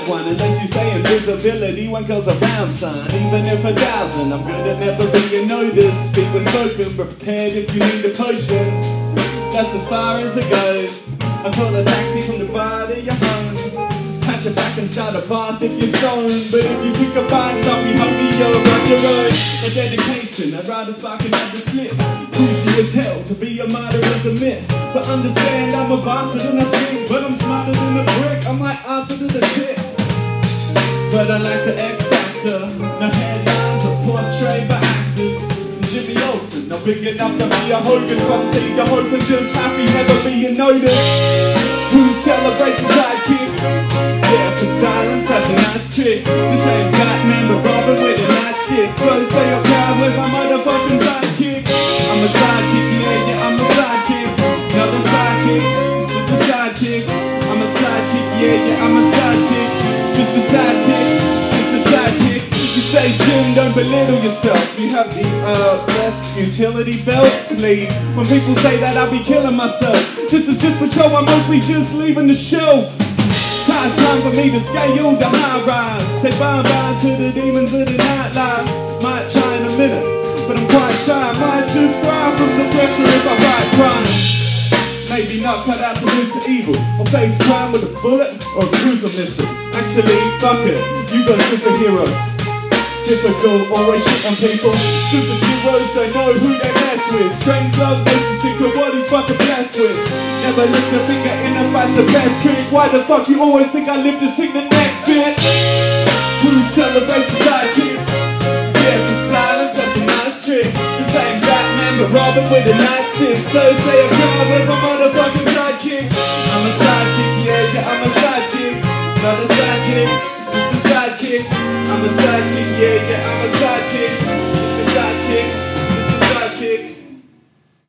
one unless you say invisibility one goes around, son. Even if 1,000, I'm good at never being noticed. Speak when spoken, prepared if you need a potion. That's as far as it goes. I call a taxi from the bar to your home. Pat your back and start a bath if you're stoned. But if you pick a fight, sorry homie, you're on your own. A dedication, I'd rather spark another split. Easy as hell to be a martyr is a myth. But understand I'm a bastard and I sing, but I'm smarter than a brick. I'm like Arthur to the tip. But I like the X Factor. No headlines or portrait for actors. Jimmy Olsen, not big enough to be a Hogan. Fancy your hope and just happy never being noticed. Who celebrates the sidekicks? Yeah, for silence, that's a nice trick. This ain't Batman but Robin with a nightstick. So say you're proud with my motherfucking sidekick. I'm a sidekick, yeah, I'm a sidekick. Another sidekick, just a sidekick. I'm a sidekick, yeah, I'm a sidekick. Just a sidekick, just a sidekick. You say, Jim, don't belittle yourself. You have the best utility belt, please. When people say that, I'll be killing myself. This is just for show, I'm mostly just leaving the shelf. Time for me to scale the high rise. Say bye-bye to the demons of the nightlife. Might try in a minute, but I'm quite shy. Might just cry from the pressure if I write crime. Maybe not cut out to lose the evil, or face crime with a bullet or a cruiser missile. Actually, fuck it, you got superhero. Typical, always shit on people. Stupid heroes don't know who they mess with. Strange love makes them stick to what he's fucking blessed with. Never lift a finger in a fight's the best trick. Why the fuck you always think I live to sing the next bit? Who celebrates the sidekicks? Yeah, for silence, that's a nice trick. This ain't Batman but Robin with a nightstick. So say a crowd with my mother